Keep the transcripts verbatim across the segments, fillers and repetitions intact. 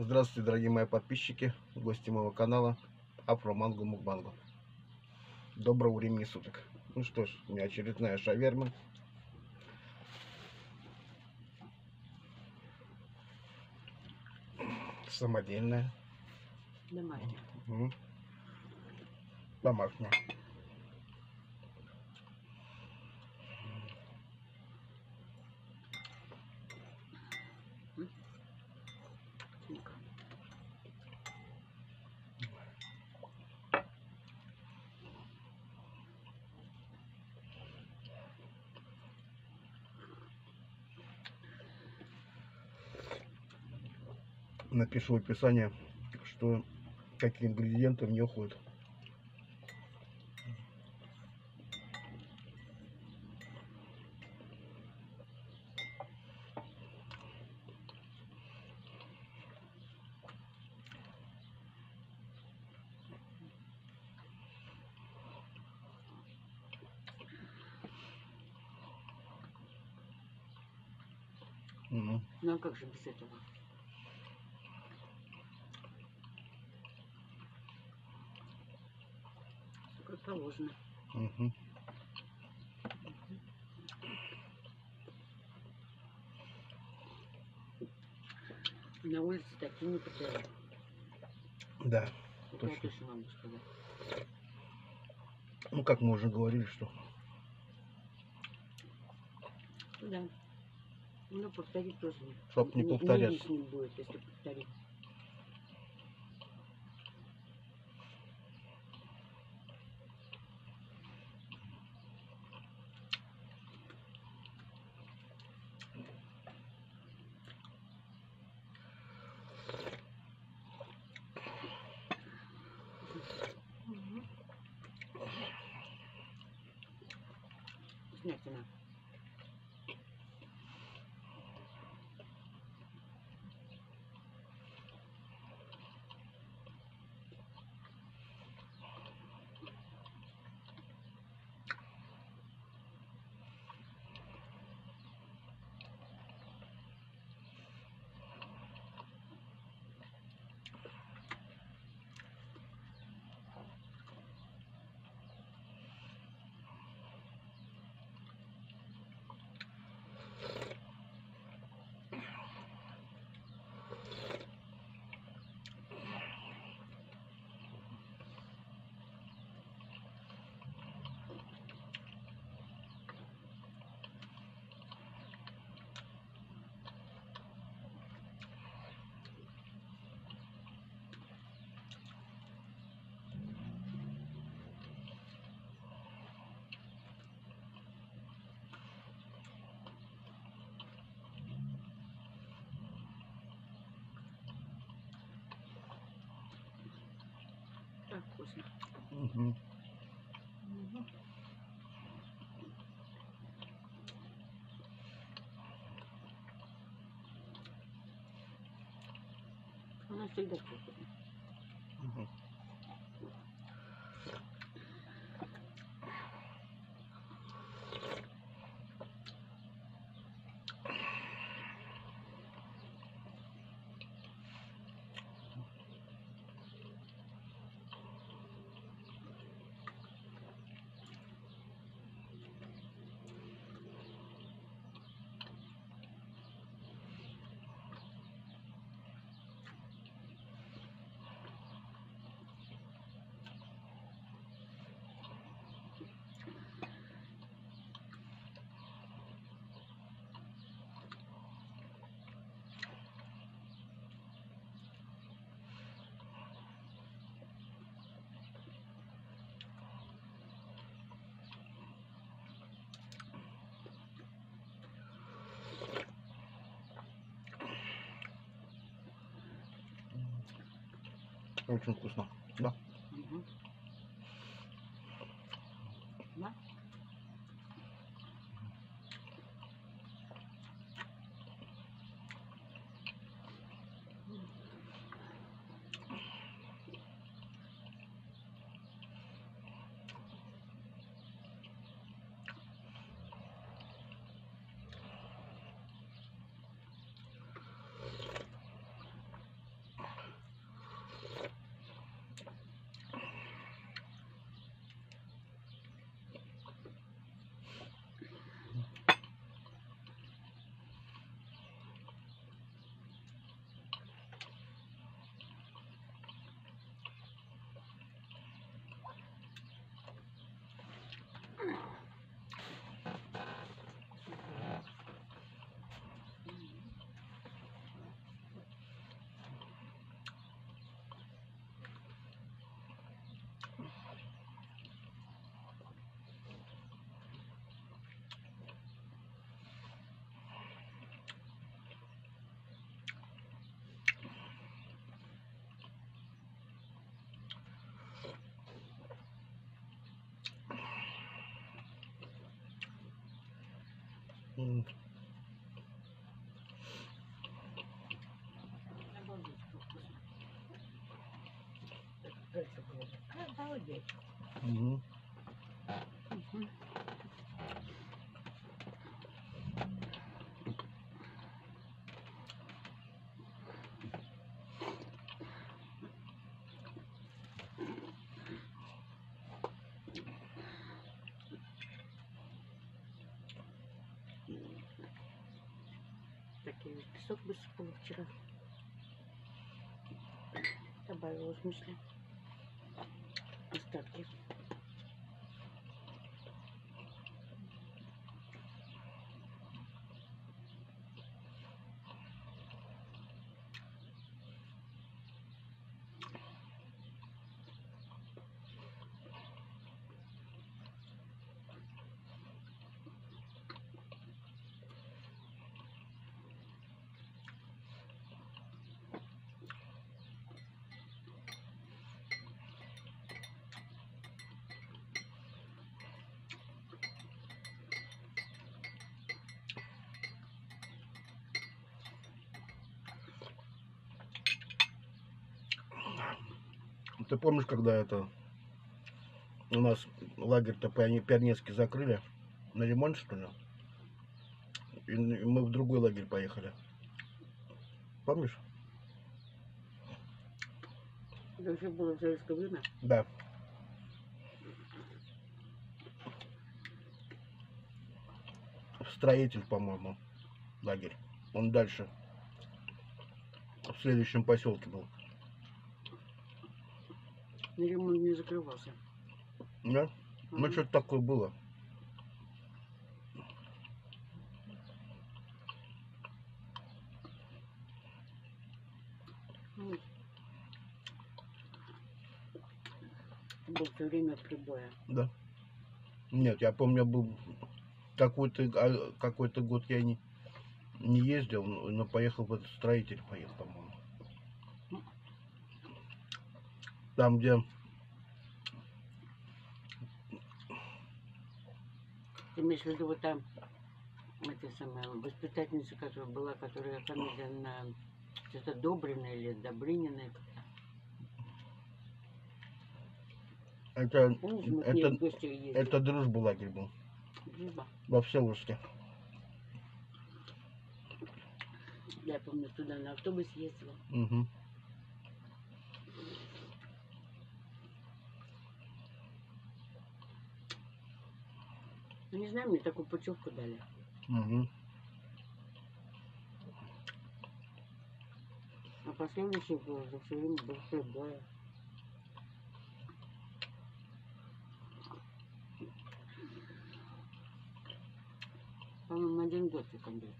Здравствуйте, дорогие мои подписчики, гости моего канала Афро Манго Мукбанго. Доброго времени суток. Ну что ж, у меня очередная шаверма. Самодельная. Домашняя. Угу. Домашняя. Напишу в описании, что какие ингредиенты в нее входят. Угу. Ну а как же без этого? Как положено. Угу. На улице такие не продают. Да, Это точно. я точно могу сказать. Ну как мы уже говорили, что... Да. Ну повторить тоже не. Чтоб не повторяться. Не лишним будет, если повторить. Вкуснятина. Так вкусно. Угу. Угу. У нас всегда вкусно. Угу. Очень вкусно, да? Угу. Да? М, Обалдеть, как вкусно. Дальше было. Обалдеть. мгм. Мгм. Так я весь песок высыпала вчера. Добавила, в смысле, остатки. Ты помнишь, когда это у нас лагерь-то пионе- пионерский закрыли на ремонт, что ли? И н- мы в другой лагерь поехали. Помнишь? Это уже было в советское время. Да. Строитель, по-моему, лагерь. Он дальше, в следующем поселке был. На ремонт не закрывался. Да? Ну, Ага. что-то такое было. Ну, был все время прибоя. Да. Нет, я помню, был какой-то а, какой-то год я не, не ездил, но но поехал в этот строитель, поехал, по-моему. Там, где Ты имеешь в виду вот там, эта самая воспитательница, которая была, которая фамилия на что-то Добрина или Добрынина. это, Помнишь, мы к ней это, в гости ездили? это дружба лагерь был. Дружба. Во Всеволожске. Я помню, туда на автобусе ездила. Угу. Ну, не знаю, мне такую путевку дали. Угу. А последующий был, за все время был прибоя. По-моему, один год я там был.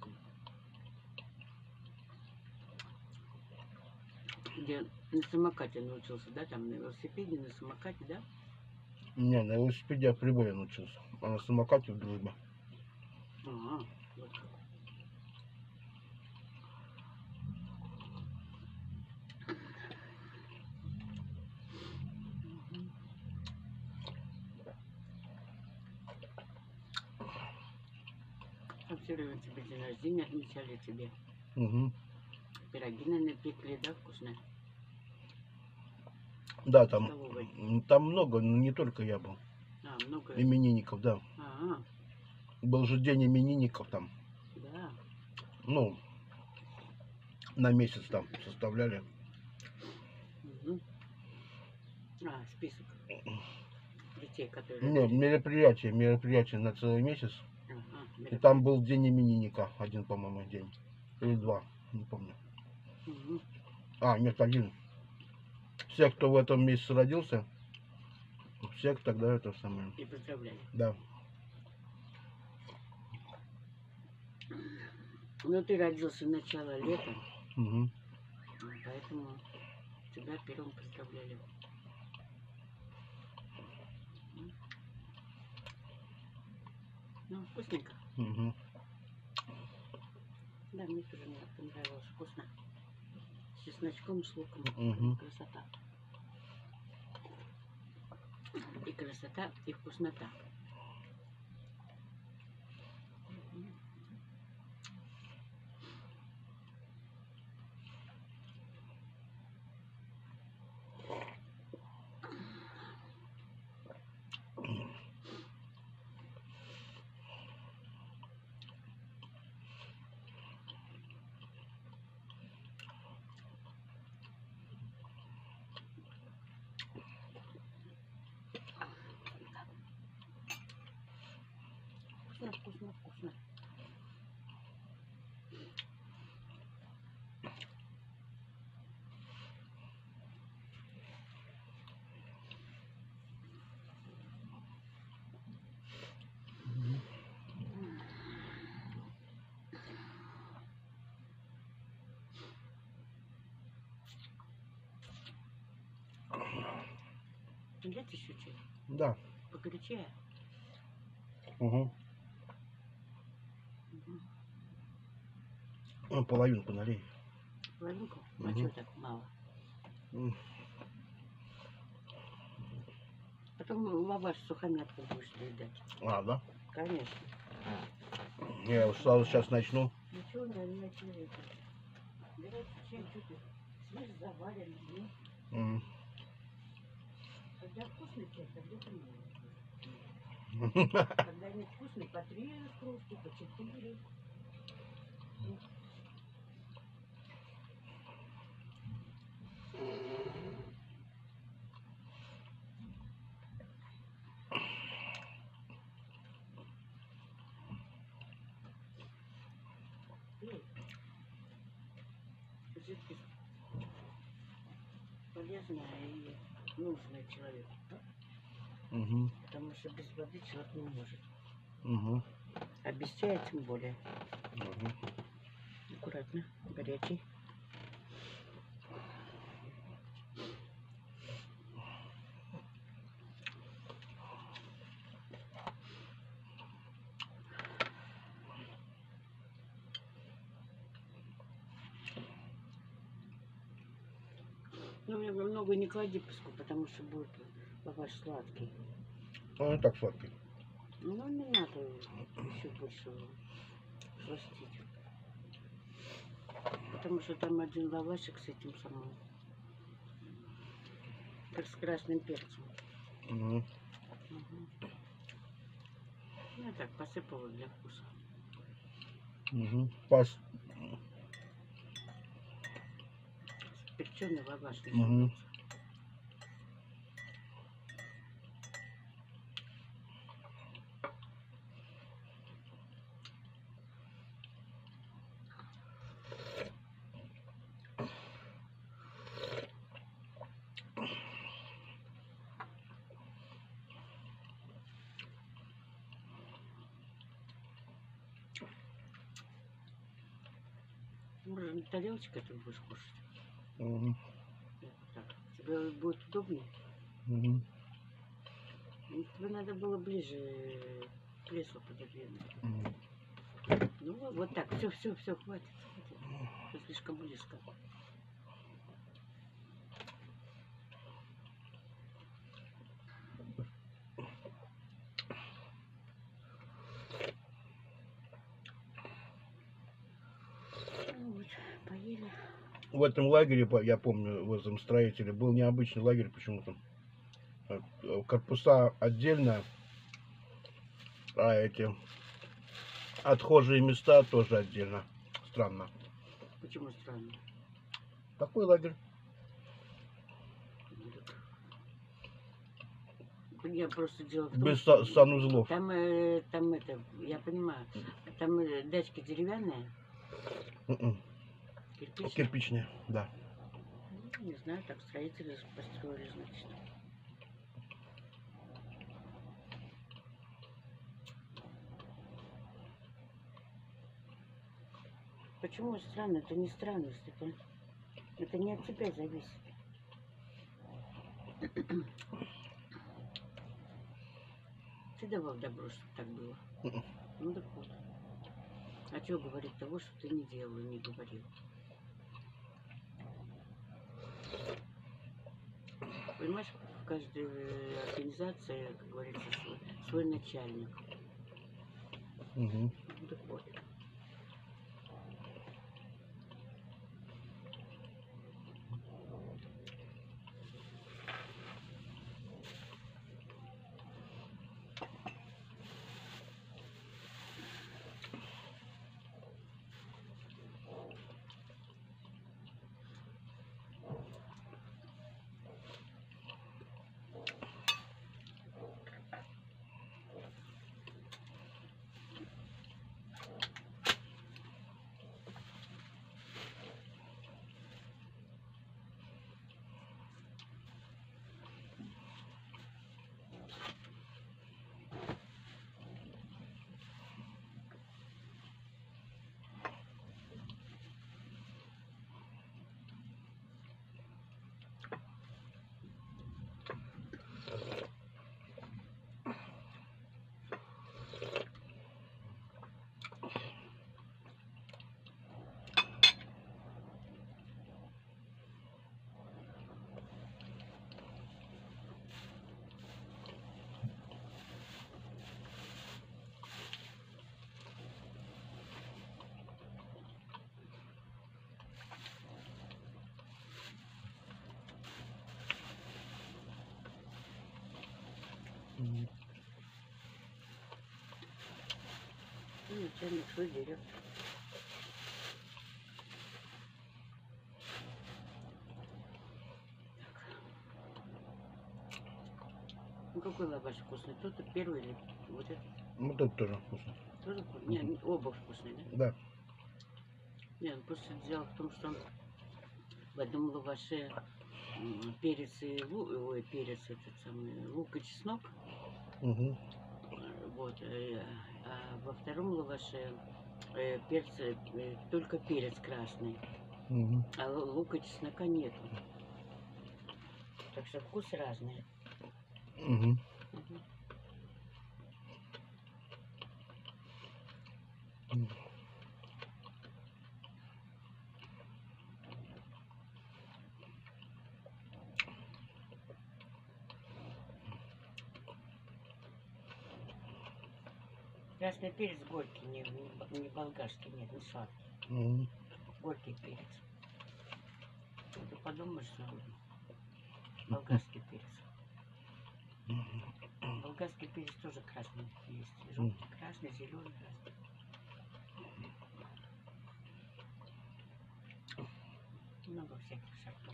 Где на самокате научился, да, там на велосипеде, на самокате, да? Не, на велосипеде я прибоя научился. А на самокате в дружбе. Ага, вот как. Мгм. А все время тебе день рождения отмечали тебе. Угу. Пироги, наверное, пекли, да, вкусно? Да, В там, столовой. м, там много, но не только я был. А, много. Именинников, да. Ага, Был же день именинников там. да. Ну, на месяц там составляли. Мгм. А, список детей, которые Не, родились. мероприятие, мероприятие на целый месяц. Ага, И мероприятие. там был день именинника, один, по-моему, день. Или два, не помню. Мгм. А, нет, один. Все, кто в этом месяце родился, всех тогда это самое. И поздравляли. Да. Но ты родился начало лета, Угу. поэтому тебя первым поздравляли. М. Ну, вкусненько. Угу. Да, мне тоже мне понравилось. Вкусно. С чесночком, с луком. Мгм. Красота. И красота, и вкуснота. Мгм. Вкусно, вкусно, вкусно. Взять еще чай? Да. Погорячее? Угу. Угу. Ну, половинку налей. Половинку? Мгм. А чего так мало? М. Потом лаваш с сухомяткой будешь доедать. А, да? Конечно. Я уж сразу сейчас начну. Ну чего, наверное, начали. Горячий чай, что ты? Свежий заваренный, ну. М. Когда вкусный чай, тогда ты можешь. Когда невкусный, по три кружки, по четыре. Пей. Жидкость полезная и нужная человеку. Угу. Потому что без воды человек не может. Угу. А без чая тем более. Угу. Аккуратно, горячий. Ну, много не клади песку, потому что будет лаваш сладкий. Он и так сладкий. Ну, не надо еще больше сластить. Потому что там один лавашек с этим самым, как с красным перцем. Угу. Угу. Я так посыпала для вкуса. Угу. Пас. Перченый лаваш Угу. называется. Может, на тарелочке ты будешь кушать? Угу. Так. Тебе будет удобнее? Угу. Ну, тебе надо было ближе кресло пододвинуть. Угу. Ну, вот так. Все, все, все, хватит. хватит. Ты слишком близко. Ну, вот, поели. В этом лагере, по- я помню, в этом строителе был необычный лагерь почему-то. Э, э, Корпуса отдельно, а эти отхожие места тоже отдельно. Странно. Почему странно? Такой лагерь. Ну, так я просто дело в том, Без что са- санузлов. там, э, там это, я понимаю, там э, дачки деревянные, Мгм. кирпичные. Кирпичные, да. Ну, не знаю, так строители построили, значит. Почему странно? Это не странность, это, это не от тебя зависит. Ты давал добро, чтобы так было. Мгм. Ну так вот. А что говорить того, что ты не делал и не говорил? Понимаешь, в каждой э, организации, как говорится, свой, свой начальник. Мгм. Ну так вот. Мгм. И начальник свой директор. Ну какой лаваш вкусный? Тот первый или вот этот? Ну, тут тоже вкусно. Тоже вкусный? Не, Мгм. не, оба вкусные, да? Да. Не, ну просто дело в том, что в одном лаваше м, перец и лук, ой, перец этот самый, лук и чеснок, Угу. э, вот, э, а во втором лаваше э, перец, э, э, только перец красный, Угу. а лу- лука и чеснока нету. Так что вкус разный. Угу. Мгм. Красный перец горький, не, не, не болгарский, нет, не сладкий. Угу. Горький перец. Ты подумаешь, что болгарский перец. Болгарский перец тоже красный есть. Желтый, красный, зеленый, разный. Много всяких сортов.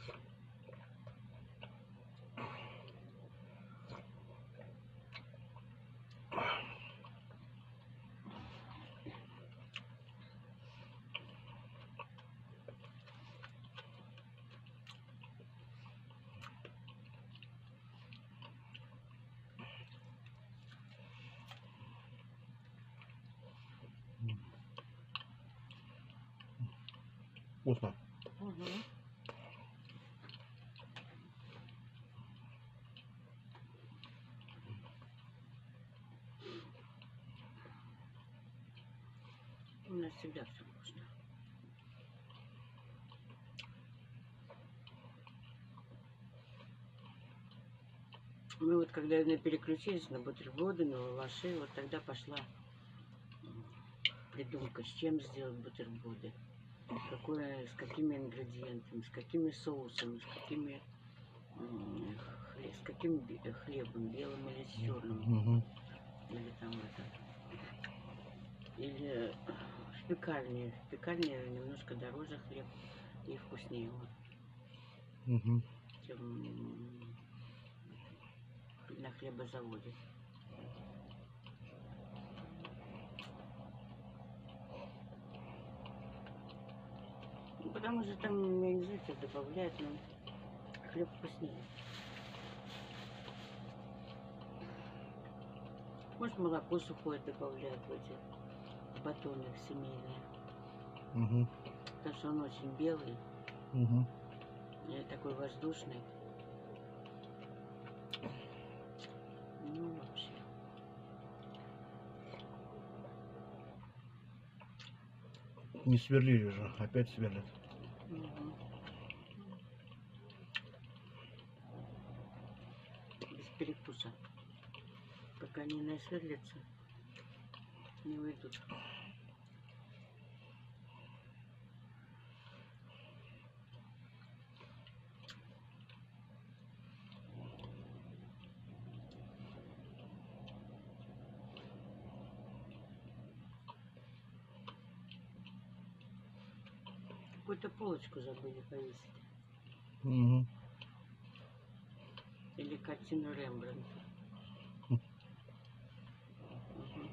Вкусно. Угу. У нас всегда все вкусно. Мы вот когда на переключились на бутерброды, на лаваши, вот тогда пошла м, придумка, с чем сделать бутерброды. Какое, с какими ингредиентами, с какими соусами, с какими м, хле- с каким бе- э, хлебом, белым или с черным, Угу. или там это, или в пекарне. В пекарне немножко дороже хлеб и вкуснее он, Угу. чем м, на хлебозаводе. Ну, потому что там, я не знаю, что добавляют, но хлеб вкуснее. Может, молоко сухое добавляют в эти батоны семейные. Угу. Потому что он очень белый Угу. и такой воздушный. Ну, вообще. Не сверлили же, опять сверлят. Мгм. Без перекуса. Пока не насверлятся, не уйдут. Какую-то полочку забыли повесить. Угу. Или картину Рембрандта. Мгм.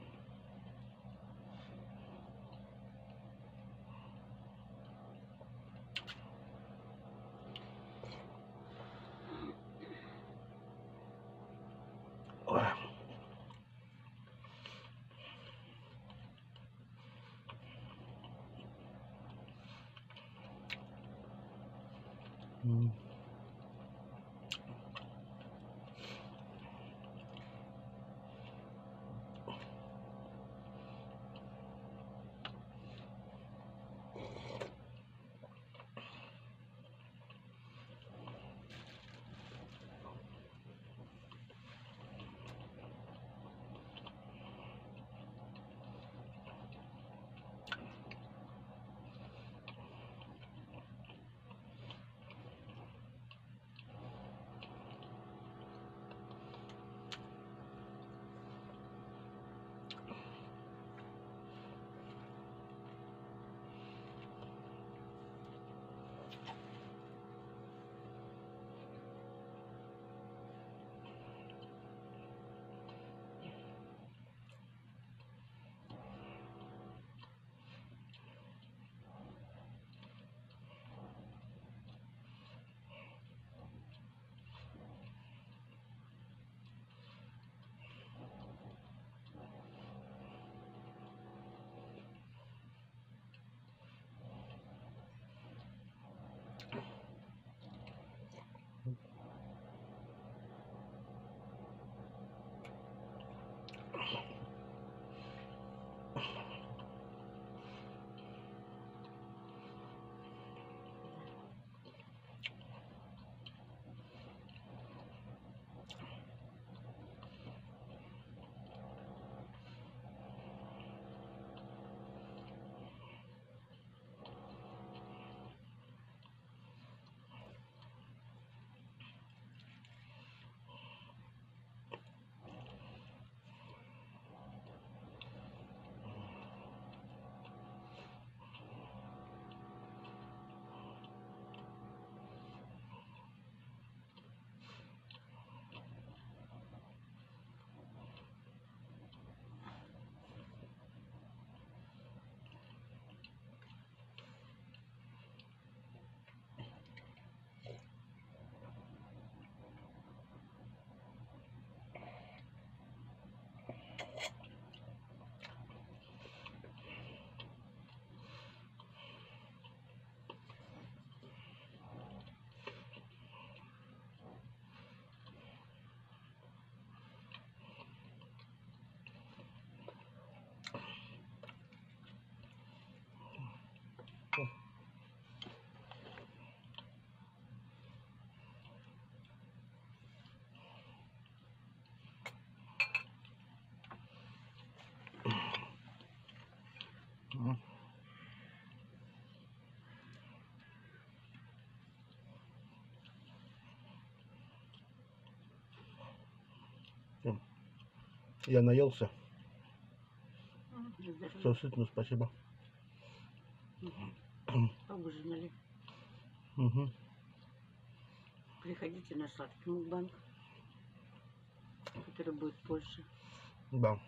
Я наелся. Здорово. Все сытно, спасибо. Поужинали. Угу. Приходите на сладкий мукбанг, который будет позже. Да.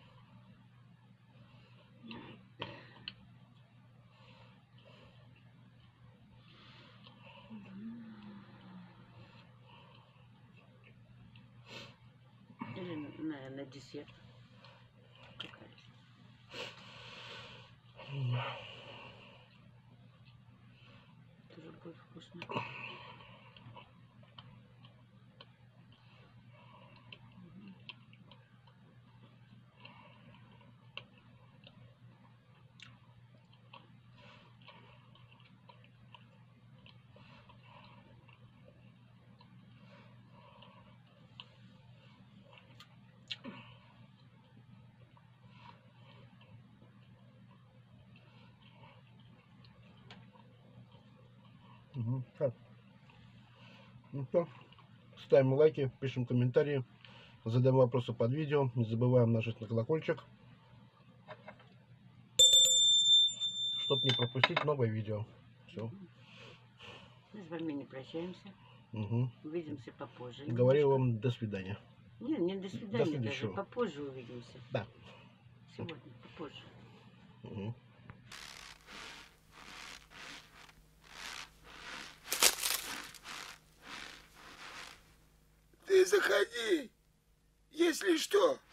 Или на, на десерт. Какая? Тоже будет вкусно. Угу. Так. Ну что, ставим лайки, пишем комментарии, задаем вопросы под видео, не забываем нажать на колокольчик, чтобы не пропустить новое видео. Все. Мы с вами не прощаемся. Угу. Увидимся попозже. Говорю немножко. вам до свидания. Не, не до свидания, даже следующего. попозже увидимся. Да. Сегодня, попозже. Угу. Ты заходи, если что.